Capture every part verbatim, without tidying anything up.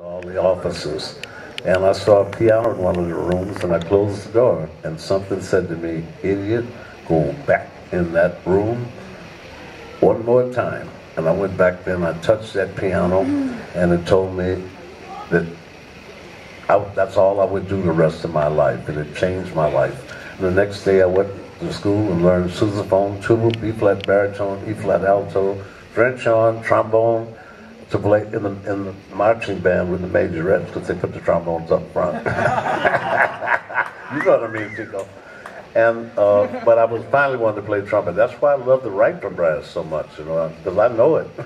all the offices, and I saw a piano in one of the rooms, and I closed the door, and something said to me, "Idiot, go back in that room one more time." And I went back there and I touched that piano, and it told me that I, that's all I would do the rest of my life, and it changed my life. And the next day I went to school and learned sousaphone, tuba, B-flat baritone, E-flat alto, French horn, trombone, to play in the, in the marching band with the majorettes, because they put the trombones up front. You know what I mean, Chico? And, uh, but I was finally wanting to play trumpet. That's why I love the right brass so much, you know, because I know it.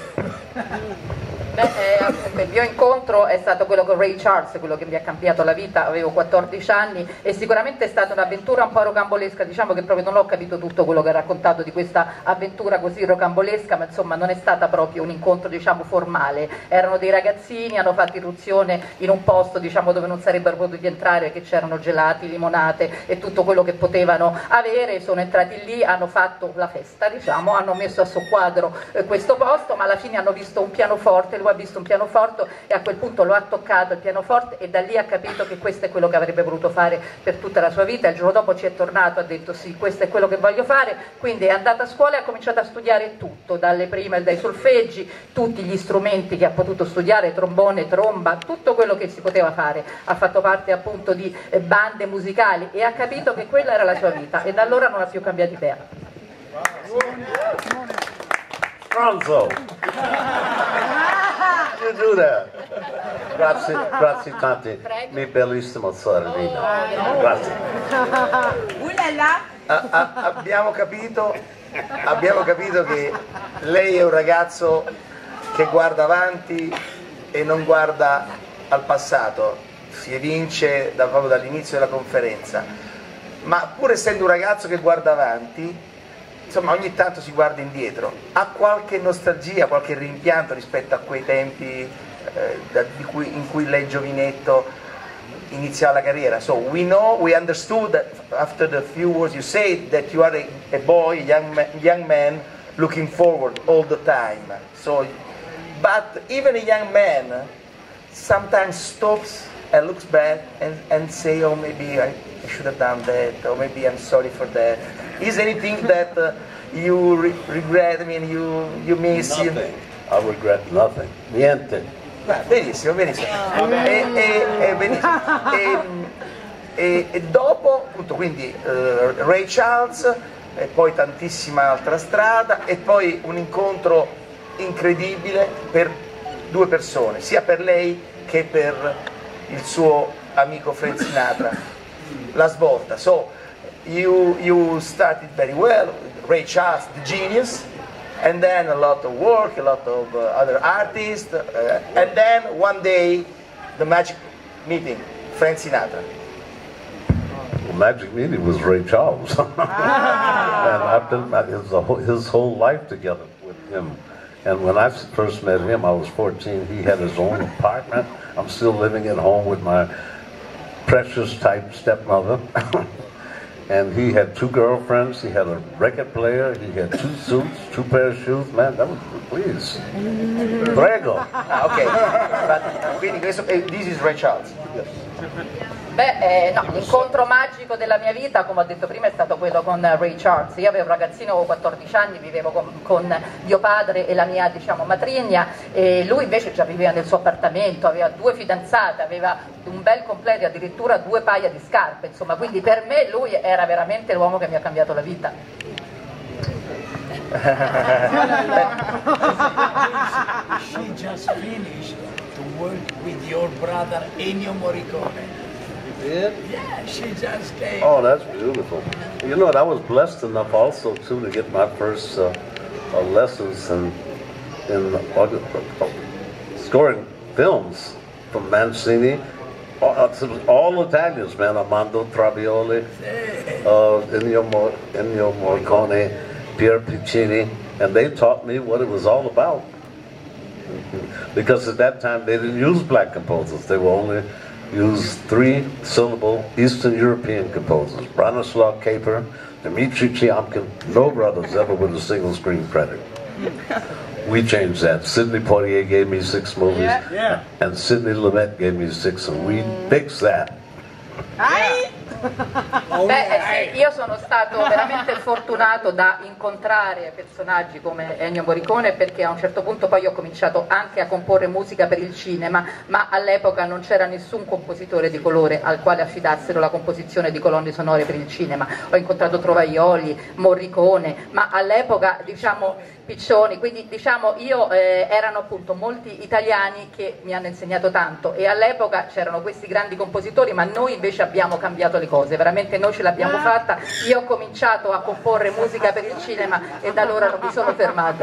Beh, eh, il mio incontro è stato quello con Ray Charles, quello che mi ha cambiato la vita. Avevo quattordici anni e sicuramente è stata un'avventura un po' rocambolesca. Diciamo che proprio non ho capito tutto quello che ha raccontato di questa avventura così rocambolesca, ma insomma non è stata proprio un incontro, diciamo, formale. Erano dei ragazzini, hanno fatto irruzione in un posto, diciamo, dove non sarebbero potuti entrare, che c'erano gelati, limonate e tutto quello che potevano avere. Sono entrati lì, hanno fatto la festa, diciamo, hanno messo a soqquadro eh, questo posto, ma alla fine hanno visto un pianoforte. Lui ha visto un pianoforte e a quel punto lo ha toccato il pianoforte e da lì ha capito che questo è quello che avrebbe voluto fare per tutta la sua vita. Il giorno dopo ci è tornato, ha detto sì, questo è quello che voglio fare, quindi è andato a scuola e ha cominciato a studiare tutto, dalle prime, dai solfeggi, tutti gli strumenti che ha potuto studiare, trombone, tromba, tutto quello che si poteva fare. Ha fatto parte appunto di bande musicali e ha capito che quella era la sua vita e da allora non ha più cambiato idea. Stronzo! You do that. Grazie, grazie tante, mi bellissimo sorellino. Grazie. A, a, abbiamo capito, abbiamo capito che lei è un ragazzo che guarda avanti e non guarda al passato, si evince da, proprio dall'inizio della conferenza, ma pur essendo un ragazzo che guarda avanti, insomma ogni tanto si guarda indietro. Ha qualche nostalgia, qualche rimpianto rispetto a quei tempi eh, da, di cui, in cui lei giovinetto iniziava la carriera? So we know, we understood that after the few words you said that you are a, a boy, a young man, young man looking forward all the time. So, but even a young man sometimes stops and looks back and, and say, oh, maybe I, I should have done that, or maybe I'm sorry for that. Is anything that uh, you re regret, I mean, you, you miss? Nothing. You... I regret nothing. Niente. Beh, benissimo, benissimo. E, e, e, benissimo. E, e, e dopo, appunto, quindi uh, Ray Charles, e poi tantissima altra strada, e poi un incontro incredibile per due persone, sia per lei che per il suo amico Frank Sinatra. La svolta. So, you, you started very well, Ray Charles, the genius, and then a lot of work, a lot of uh, other artists, uh, and then one day, the magic meeting, Frank Sinatra. The magic meeting was Ray Charles. And I've been his, his whole life together with him. And when I first met him, I was fourteen. He had his own apartment. I'm still living at home with my precious type stepmother. And he had two girlfriends, he had a record player, he had two suits, two pairs of shoes. Man, that was, please. Prego. Ah, ok. But, quindi questo, eh, this is Ray Charles. Yes. Beh, eh, no, l'incontro magico della mia vita, come ho detto prima, è stato quello con Ray Charles. Io avevo un ragazzino, avevo quattordici anni, vivevo con, con mio padre e la mia, diciamo, matrigna, e lui invece già viveva nel suo appartamento, aveva due fidanzate, aveva un bel completo, addirittura due paia di scarpe, insomma, quindi per me lui era veramente l'uomo che mi ha cambiato la vita. She just finished to work with your brother Ennio Morricone. Yeah? Yeah, she just came. Oh, that's beautiful. You know what, I was blessed enough also too to get my first uh, uh, lessons in, in uh, uh, scoring films from Mancini. All, all Italians, man, Armando Travioli, uh, Ennio, Mor Ennio Morricone, Pier Piccini, and they taught me what it was all about. Because at that time they didn't use black composers, they were only use three-syllable Eastern European composers. Branislav Kaper, Dmitri Tiomkin, no brothers ever with a single screen credit. We changed that. Sidney Poitier gave me six movies, Yeah. Yeah. and Sidney Lumet gave me six, and we fixed that. Oh, Beh, yeah. eh sì, io sono stato veramente fortunato da incontrare personaggi come Ennio Morricone, perché a un certo punto poi ho cominciato anche a comporre musica per il cinema, ma all'epoca non c'era nessun compositore di colore al quale affidassero la composizione di colonne sonore per il cinema. Ho incontrato Trovaioli, Morricone, ma all'epoca, diciamo, Piccioni, quindi diciamo io eh, erano appunto molti italiani che mi hanno insegnato tanto, e all'epoca c'erano questi grandi compositori, ma noi invece abbiamo cambiato le cose, veramente noi ce l'abbiamo fatta. Io ho cominciato a comporre musica per il cinema e da allora non mi sono fermato.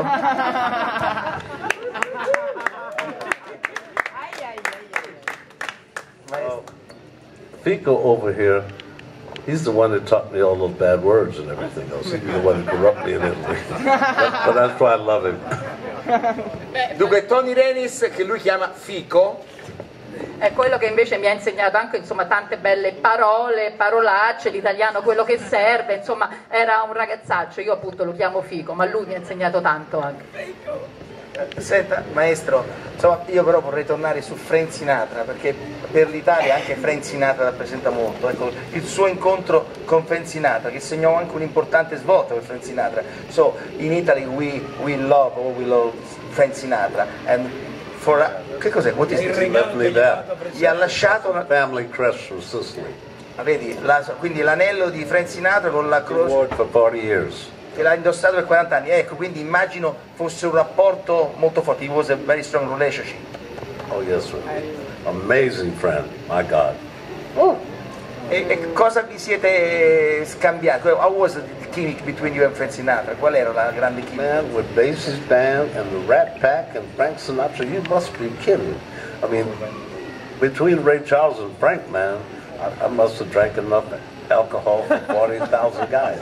Uh, Fico over here, he's the one that taught me all those bad words and everything else. He's the one that corrupted me in Italy. but, but that's why I love him. Dunque Tony Renis, che lui chiama Fico, È quello che invece mi ha insegnato anche, insomma, tante belle parole, parolacce, l'italiano quello che serve, insomma era un ragazzaccio, io appunto lo chiamo Fico, ma lui mi ha insegnato tanto anche. senta maestro, insomma io però vorrei tornare su Frank Sinatra, perché per l'Italia anche Frank Sinatra rappresenta molto. Ecco, il suo incontro con Frank Sinatra, che segnò anche un'importante svolta per Frank Sinatra. So in Italy we, we love, or we love Frank Sinatra, and for, che cos'è? What is Il this? regalo che Definitely gli ha that. dato per Gli ha lasciato una, Family crest from Sicily. ah, vedi, la- quindi l'anello di Frank Sinatra con la He croce wore it for forty years. che l'ha indossato per quaranta anni. Ecco, quindi immagino fosse un rapporto molto forte. It was a very strong relationship. Oh yes, sir. Amazing friend, my God. E, e cosa vi siete scambiati? How was the chemistry between you and Frank Sinatra? Qual era la grande chimica? Man, with Basie's band and the Rat Pack and Frank Sinatra, you must be kidding. I mean, between Ray Charles and Frank, man, I, I must have drank enough alcohol for forty thousand guys.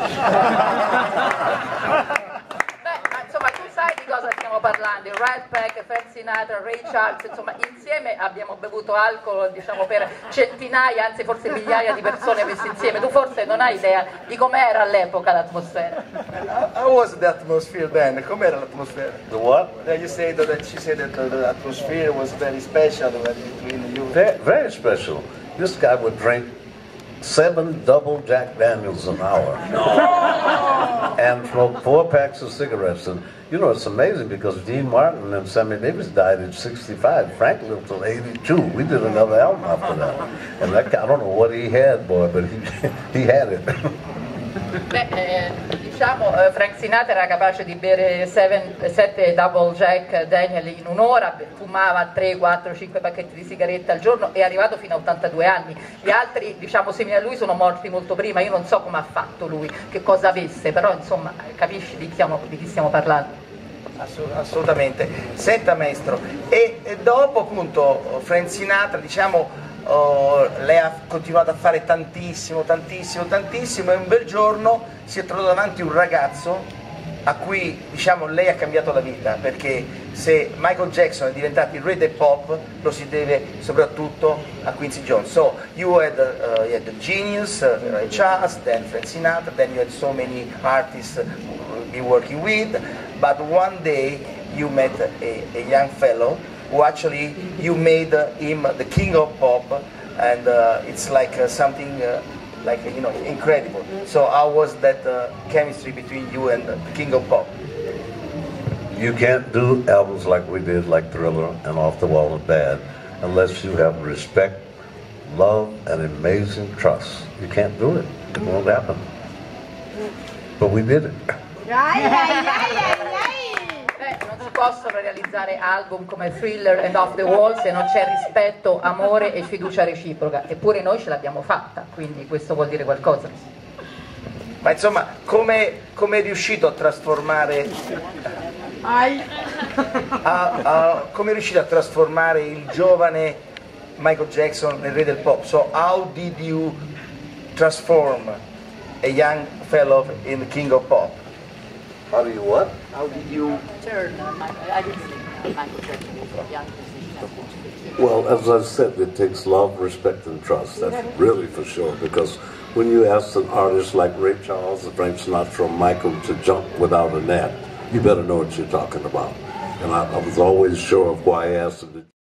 Beh, ma insomma tu sai di cosa stiamo parlando, il Rat Pack, Frank Sinatra, Ray Charles, insomma insieme abbiamo bevuto alcol, diciamo, per centinaia, anzi forse migliaia di persone messe insieme. Tu forse non hai idea di com'era all'epoca l'atmosfera. How was the atmosphere then? Com'era l'atmosfera? The what? Uh, You said that she said that the, the atmosphere was very special between you. Very, very special. This guy would drink seven double Jack Daniels an hour. And smoke four packs of cigarettes. And you know, it's amazing because Dean Martin and Sammy Davis died at sixty-five. Frank lived till eighty-two. We did another album after that. And that guy, I don't know what he had, boy, but he, he had it. Beh, eh, diciamo eh, Frank Sinatra era capace di bere sette double Jack Daniel in un'ora, fumava tre, quattro, cinque pacchetti di sigarette al giorno, e è arrivato fino a ottantadue anni. Gli altri, diciamo, simili a lui sono morti molto prima. Io non so come ha fatto lui, che cosa avesse, però insomma capisci di chi stiamo, di chi stiamo parlando. Assolut- assolutamente. Senta maestro, e, e dopo appunto Frank Sinatra, diciamo, oh, lei ha continuato a fare tantissimo, tantissimo, tantissimo, e un bel giorno si è trovato davanti un ragazzo a cui, diciamo, lei ha cambiato la vita, perché se Michael Jackson è diventato il re del pop lo si deve soprattutto a Quincy Jones. So you had, uh, you had the genius, uh, Ray Charles, then Frank Sinatra, then you had so many artists you've been working with, but one day you met a, a young fellow who actually you made uh, him the king of pop, and uh, it's like uh, something uh, like, you know, incredible. So how was that uh, chemistry between you and the king of pop? You can't do albums like we did, like Thriller and Off the Wall and Bad, unless you have respect, love, and amazing trust. You can't do it. It won't happen. But we did it. Beh, non si possono realizzare album come Thriller and Off the Wall se non c'è rispetto, amore e fiducia reciproca, eppure noi ce l'abbiamo fatta, quindi questo vuol dire qualcosa. Ma insomma, come come è riuscito a trasformare a, a, come è riuscito a trasformare il giovane Michael Jackson nel re del pop? So how did you transform a young fellow in the king of pop? How do you what? How did you Turn, I didn't think Michael Jackson was a young musician. Well, as I said, it takes love, respect, and trust. That's really for sure. Because when you ask an artist like Ray Charles, Frank Sinatra, or Michael to jump without a net, you better know what you're talking about. and I, I was always sure of who I asked him to